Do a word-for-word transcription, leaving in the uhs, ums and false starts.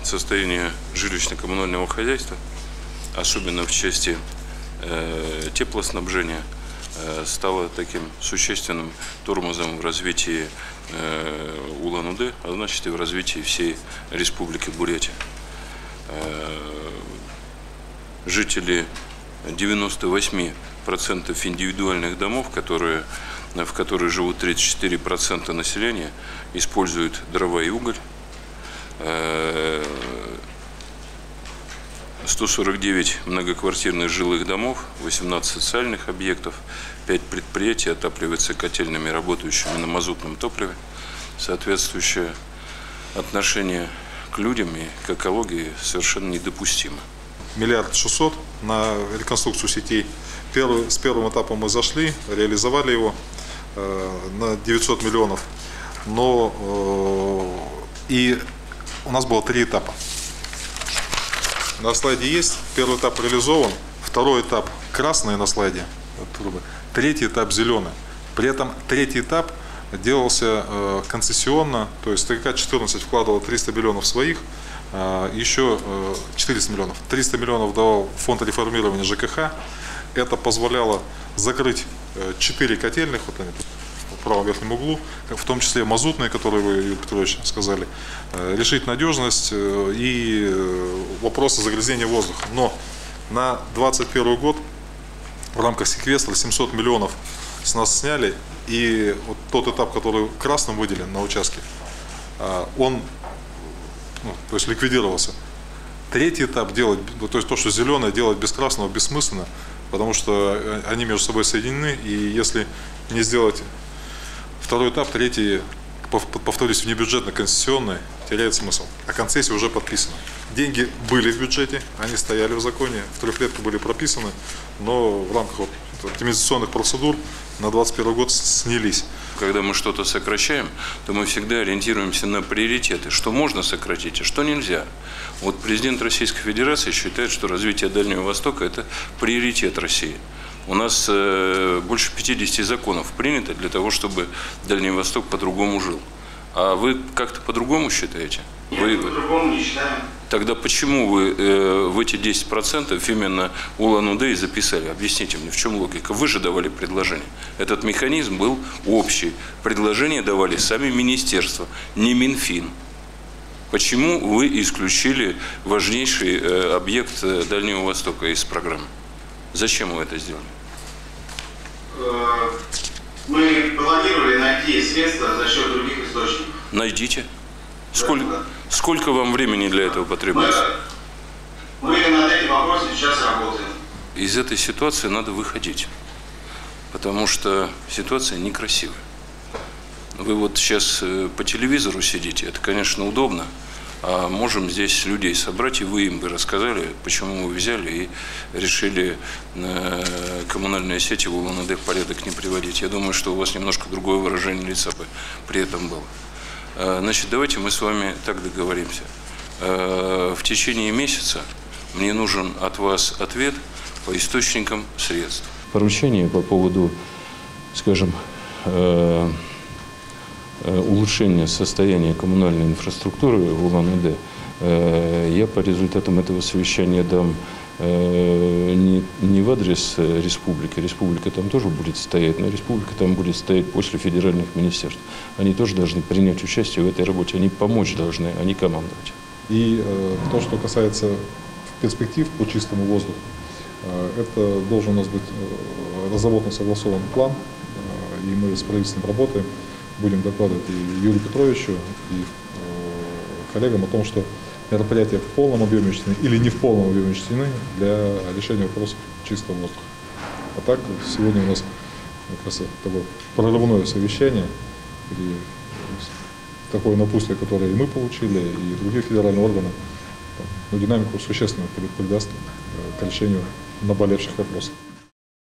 состояние жилищно-коммунального хозяйства, особенно в части э, теплоснабжения, э, стало таким существенным тормозом в развитии э, Улан-Удэ, а значит и в развитии всей Республики Бурятия. Э, жители девяноста восьми процентов индивидуальных домов, которые, в которых живут тридцать четыре процента населения, используют дрова и уголь. сто сорок девять многоквартирных жилых домов, восемнадцать социальных объектов, пять предприятий отапливаются котельными, работающими на мазутном топливе. Соответствующее отношение к людям и к экологии совершенно недопустимо. Миллиард шестьсот на реконструкцию сетей. Первый, с первым этапом мы зашли, реализовали его э, на девятьсот миллионов. Но э, и у нас было три этапа. На слайде есть. Первый этап реализован. Второй этап красный на слайде. Третий этап зеленый. При этом третий этап делался э, концессионно. То есть Т К четырнадцать вкладывал триста миллионов своих. Э, еще э, четыреста миллионов. триста миллионов давал фонд реформирования Ж К Х. Это позволяло закрыть четыре котельных. Вот они тут в правом верхнем углу, в том числе мазутные, которые вы, Юрий Петрович, сказали, решить надежность и вопросы загрязнения воздуха. Но на двадцать первый год в рамках секвестра семьсот миллионов с нас сняли, и вот тот этап, который красным выделен на участке, он, ну, то есть ликвидировался. Третий этап делать, то есть то, что зеленое, делать без красного бессмысленно, потому что они между собой соединены, и если не сделать второй этап, третий, повторюсь, внебюджетно-концессионный, теряет смысл. А концессия уже подписана. Деньги были в бюджете, они стояли в законе, в трехлетку были прописаны, но в рамках вот оптимизационных процедур на двадцать первый год снялись. Когда мы что-то сокращаем, то мы всегда ориентируемся на приоритеты, что можно сократить, а что нельзя. Вот президент Российской Федерации считает, что развитие Дальнего Востока – это приоритет России. У нас э, больше пятидесяти законов принято для того, чтобы Дальний Восток по-другому жил. А вы как-то по-другому считаете? Нет, вы по-другому не считаем. Тогда почему вы э, в эти десять процентов именно Улан-Удэ и записали? Объясните мне, в чем логика? Вы же давали предложение. Этот механизм был общий. Предложения давали сами министерства, не Минфин. Почему вы исключили важнейший э, объект э, Дальнего Востока из программы? Зачем вы это сделали? Мы планировали найти средства за счет других источников. Найдите. Сколько, да, да. сколько вам времени для этого потребуется? Мы, мы над этим вопросом сейчас работаем. Из этой ситуации надо выходить, потому что ситуация некрасивая. Вы вот сейчас по телевизору сидите, это, конечно, удобно. А можем здесь людей собрать, и вы им бы рассказали, почему вы взяли и решили э, коммунальные сети в Улан-Удэ в порядок не приводить. Я думаю, что у вас немножко другое выражение лица бы при этом было. Э, значит, давайте мы с вами так договоримся. Э, в течение месяца мне нужен от вас ответ по источникам средств. Поручение по поводу, скажем, э, улучшения состояния коммунальной инфраструктуры в Улан-Удэ, я по результатам этого совещания дам не, не в адрес республики, республика там тоже будет стоять, но республика там будет стоять после федеральных министерств. Они тоже должны принять участие в этой работе, они помочь должны, а не командовать. И э, то, что касается перспектив по чистому воздуху, э, это должен у нас быть э, разработан согласованный план, э, и мы с правительством работаем. Будем докладывать и Юрию Петровичу, и э, коллегам о том, что мероприятия в полном объеме учтены или не в полном объеме учтены для решения вопросов чистого воздуха. А так, сегодня у нас как раз такое прорывное совещание, и такое напутствие, которое и мы получили, и другие федеральные органы, но динамику существенно придаст к решению наболевших вопросов.